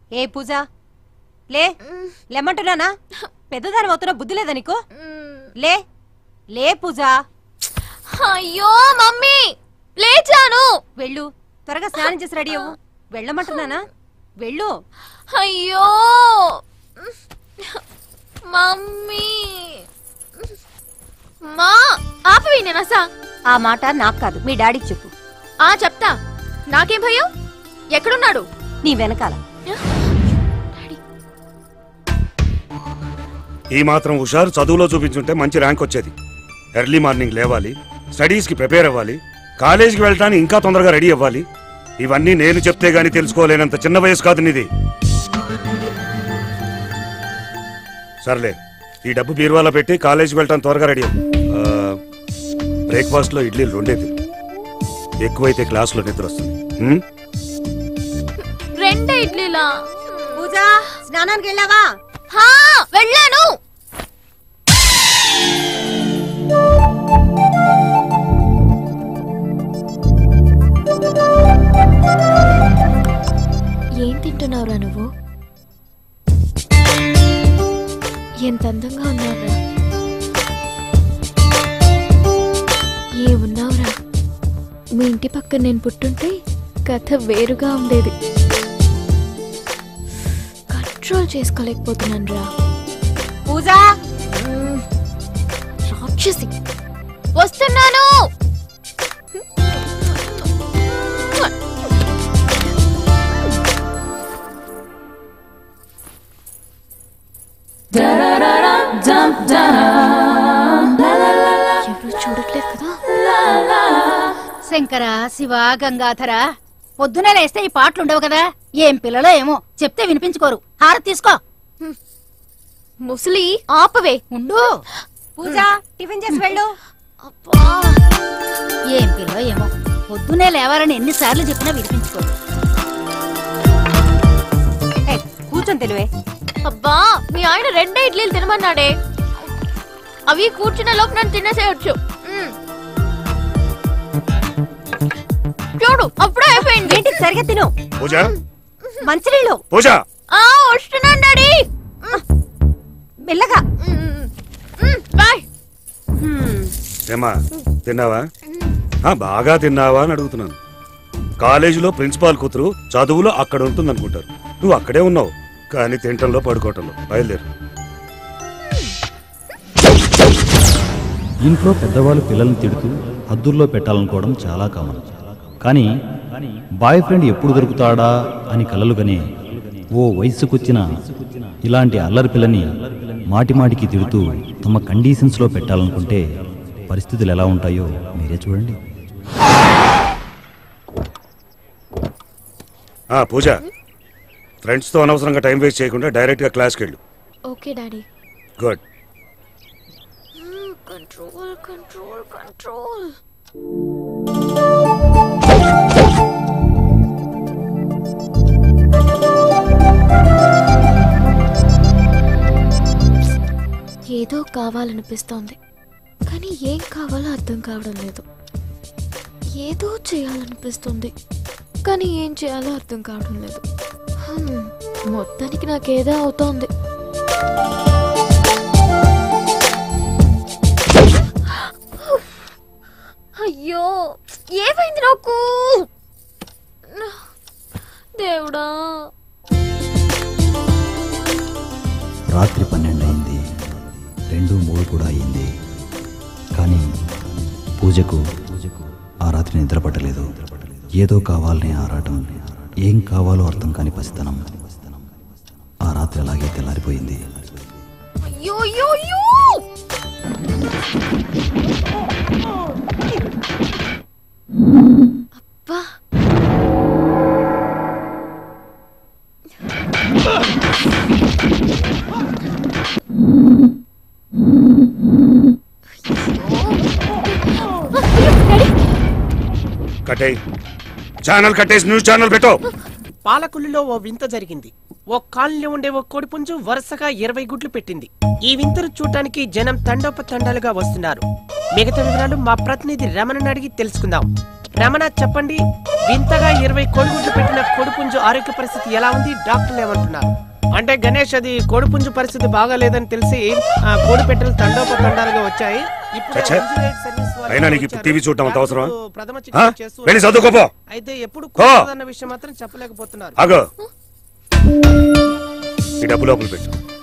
ఏ పూజ లే లేమంటున్నానా? పెద్దదాని అవుతున్నా బుద్ధి లేదా నీకు? లే లే పూజ. అయ్యో మమ్మీ లేచాను. వెళ్ళు, త్వరగా స్నానం చేసి రెడీ అవ్వు. వెళ్ళమంటున్నానా? వెళ్ళు. అయ్యో మమ్మీ. మా ఆపవి నేనసా. ఆ మాట నాకు కాదు, మీ డాడీకి చెప్పు. చెప్తా. నాకేం భయం? ఎక్కడున్నాడు? నీ వెనకాల. ఈ మాత్రం హుషారు చదువులో చూపించుంటే మంచి ర్యాంక్ వచ్చేది. ఎర్లీ మార్నింగ్ లేవాలి, స్టడీస్కి ప్రిపేర్ అవ్వాలి, కాలేజీకి వెళ్ళటానికి ఇంకా తొందరగా రెడీ అవ్వాలి. ఇవన్నీ నేను చెప్తే గానీ తెలుసుకోలేనంత చిన్న వయసు కాదు నీది. సర్లే, ఈ డబ్బు బీరువాలో పెట్టి కాలేజీకి వెళ్ళటానికి త్వరగా రెడీ అవ్వు. బ్రేక్ఫాస్ట్లో ఇడ్లీలు 2 ఎక్కువైతే క్లాస్లో నిద్ర వస్తుంది. 2 ఇడ్లీలా? పూజ స్నానానికి వెళ్ళావా? వెళ్ళాను. ఏం తింటున్నావురా నువ్వు? ఎంత అందంగా ఉన్నావురా. ఏమున్నావురా, మీ ఇంటి పక్కన నేను పుట్టుంటే కథ వేరుగా ఉండేది. కంట్రోల్ చేసుకోలేకపోతున్నాను రా. పూజ రాక్షసి, వస్తున్నాను. ఎవరు చూడట్లేదు కదా. శంకర, శివ, గంగాధర, పొద్దునే లేస్తే ఈ పాటలు ఉండవు కదా. ఏం పిల్లలో ఏమో, చెప్తే వినిపించుకోరు. హారతి తీసుకో. ముసలి ఆపవే. ఉండు. పూజ టిఫిన్ చేసి వెళ్ళు. ఏం పిల్లో ఏమో, పొద్దునే లేవాలని ఎన్నిసార్లు చెప్పినా వినిపించుకోరు. కూర్చొని తెలివే. అబ్బా, మీ ఆయన 2 ఇడ్లీలు తినమన్నాడే. అవి కూర్చున్న లోపు నన్ను తినేసేయచ్చు. చూడు, అప్పుడే అయిపోయింది. ఏంటి, సరిగా తిను. పూజ, మంచినీళ్ళు. పూజ వస్తున్నాను డాడీ. మెల్లగా. బాయ్. ఏమా, తిన్నావా? బాగా తిన్నావా అని అడుగుతున్నాను. కాలేజీలో ప్రిన్సిపాల్ కూతురు చదువులో అక్కడ ఉంటుంది అనుకుంటారు. నువ్వు అక్కడే ఉన్నావు, కానీ తింటంలో పడుకోవటంలో. బయలుదేరు. ఇంట్లో పెద్దవాళ్ళు పిల్లల్ని తిడుతూ హద్దుల్లో పెట్టాలనుకోవడం చాలా కామన్. కానీ బాయ్ ఫ్రెండ్ ఎప్పుడు దొరుకుతాడా అని కలలుగానే ఓ వయసుకొచ్చిన ఇలాంటి అల్లరి పిల్లని మాటిమాటికి తిడుతూ తమ కండిషన్స్లో పెట్టాలనుకుంటే పరిస్థితులు ఎలా ఉంటాయో మీరే చూడండి. పూజ, ఫ్రెండ్స్తో అనవసరంగా టైం వేస్ట్ చేయకుండా డైరెక్ట్గా క్లాస్కి వెళ్ళు. Okay daddy. Good. Control control control. ఏదో కావాలనిపిస్తోంది, కానీ ఏం కావాలో అర్థం కావడం లేదు. ఏదో చేయాలనిపిస్తుంది, కానీ ఏం చేయాలో అర్థం కావడం లేదు. మొత్తానికి నాకేదో అవుతోంది. అయ్యో, ఏమైంది నాకు? దేవుడా. రాత్రి 12 అయింది, 2, 3 కూడా అయింది. కానీ పూజకు ఆ రాత్రి నిద్ర పట్టలేదు. ఏదో కావాలనే ఆరాటం, ఏం కావాలో అర్థం కాని పసితనం. ఆ రాత్రి అలాగే తెల్లారిపోయింది. అయ్యో అయ్యో అయ్యో. అబ్బా, కట్టేయ్, ఛానల్ కట్టేసి న్యూస్ ఛానల్ పెట్టు. పాలకుల్లో ఓ వింత జరిగింది. ఓ కాలనీలో ఉండే ఓ కోడిపుంజు వరుసగా 20 గుడ్లు పెట్టింది. ఈ వింతను చూడటానికి జనం తండోపతండాలుగా వస్తున్నారు. మిగతా వివరాలు మా ప్రతినిధి రమణని అడిగి తెలుసుకుందాం. రమణ, చెప్పండి, వింతగా 20 కోడిగుడ్లు పెట్టిన కోడిపుంజు ఆరోగ్య పరిస్థితి ఎలా ఉంది? డాక్టర్లు ఏమంటున్నారు? అంటే గణేష్, అది కోడిపుంజు పరిస్థితి బాగాలేదని తెలిసి కోడి పెట్టెలు తండోపతండాలుగా వచ్చాయి. అయినా నీకు ఇప్పుడు టీవీ చూడటం అంత అవసరమా? వెళ్ళి చదువుకోపో. అయితే ఎప్పుడు విషయం మాత్రం చెప్పలేకపోతున్నారు. ఈ డబ్బు లోపల పెట్టు.